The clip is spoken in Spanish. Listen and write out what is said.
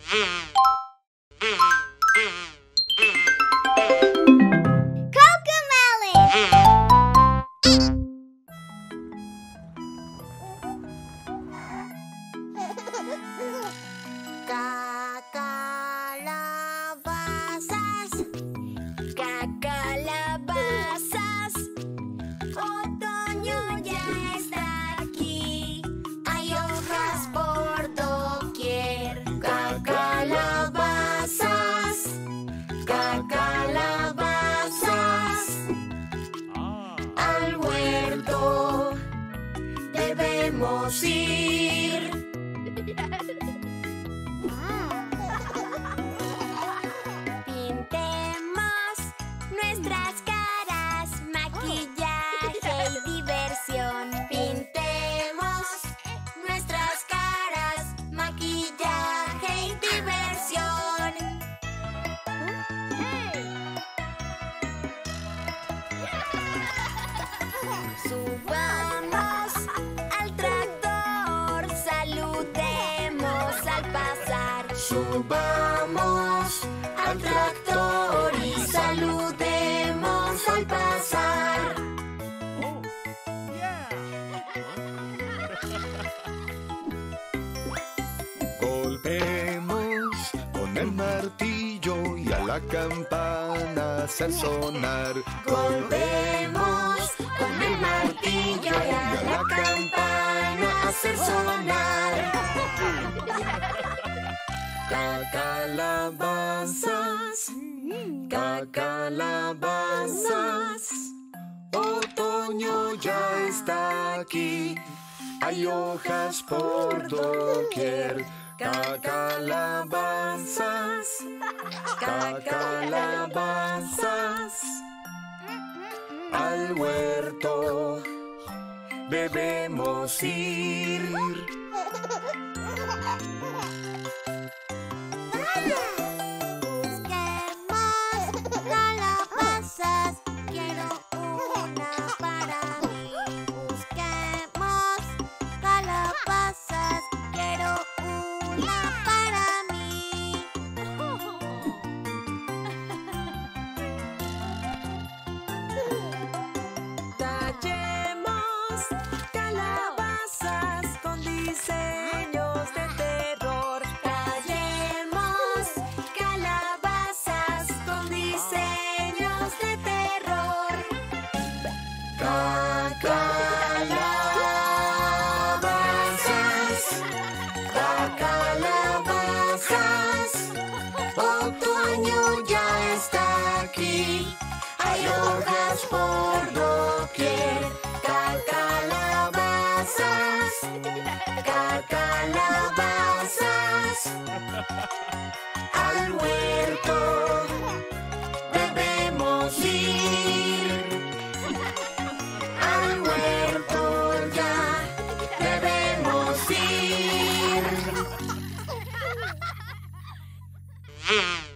Calabazas, calabazas, otoño ya está aquí, hay hojas por doquier. Calabazas, calabazas, al huerto debemos ir. Pintemos nuestras caras, maquillaje y diversión. Pintemos nuestras caras, maquillaje y diversión. Subamos al tractor, saludemos al pasar. Subamos al tractor y saludemos al pasar. Golpeemos con el martillo y a la campana hacer sonar. Golpeemos con el martillo y a la campana hacer sonar. Calabazas, calabazas, otoño ya está aquí, hay hojas por doquier. Calabazas, calabazas, al huerto debemos ir. Busquemos calabazas, quiero una para mí. Busquemos calabazas, quiero una para mí. Tallemos calabazas con diseños de terror. Tallemos calabazas con diseños de terror. Calabazas, calabazas, otoño ya está aquí, hay hojas por doquier. Calabazas, calabazas, al huerto debemos ir. Al huerto ya debemos ir.